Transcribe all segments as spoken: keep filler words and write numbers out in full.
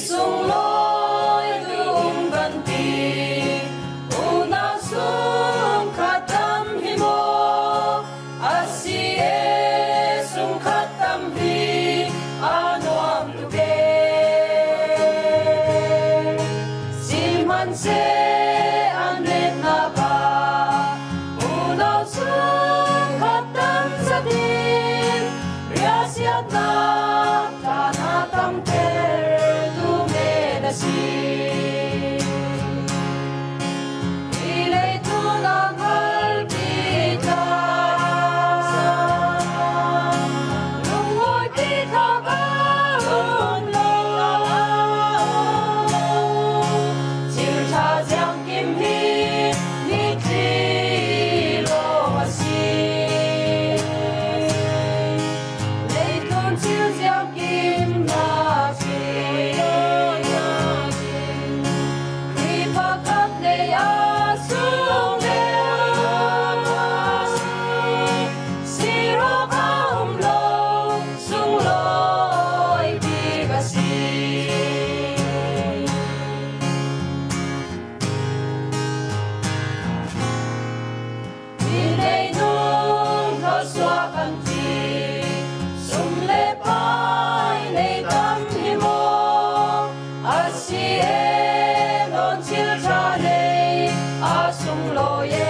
sung loi dung ban ti una sung khatam hi mo asi e sung khatam hi anuam tu be siman se anet na ba una sung khatam sa din riasiat na tanatam ter tu me na si ilay tu na ngalpita lungoy pita baon lo chil cha jiang kim hi ni chi lo wa si lấy tôn chiếu gieo kim na chi khi phá khắp đầy á xuống đeo si ro ca um lo sung loi bi ga si Ilay nung thơ xoa căn chi sum le pai nei tam hi mo asi e non chil cha nei a sung lo ye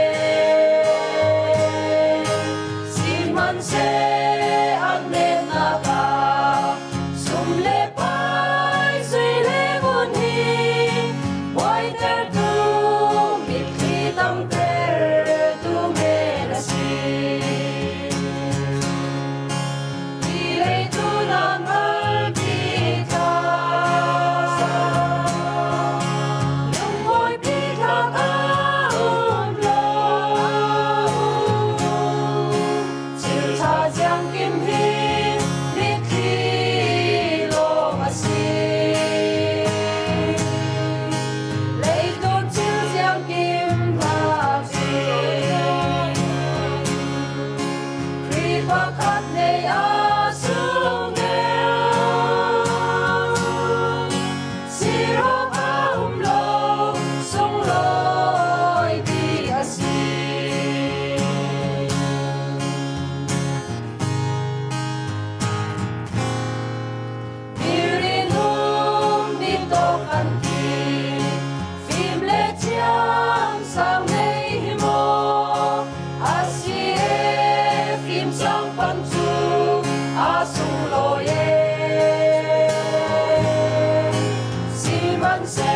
siman se an ne na ba sum le pai sui le gun hi wai ter tu mit khi tam ter tu me na si ilay tu na ngalpita lungoy pita kaon lo chil cha jiang kim hi ni khi lo ma si lấy tôn chil jiang kim ma chi khi phá khắp đầy á xuống đeo si ro ca um lo sung loi bi a si Biri num bi to kan ti phim le chiang sang nei hi mo asi e phim sang pan chu a sung lo ye siman se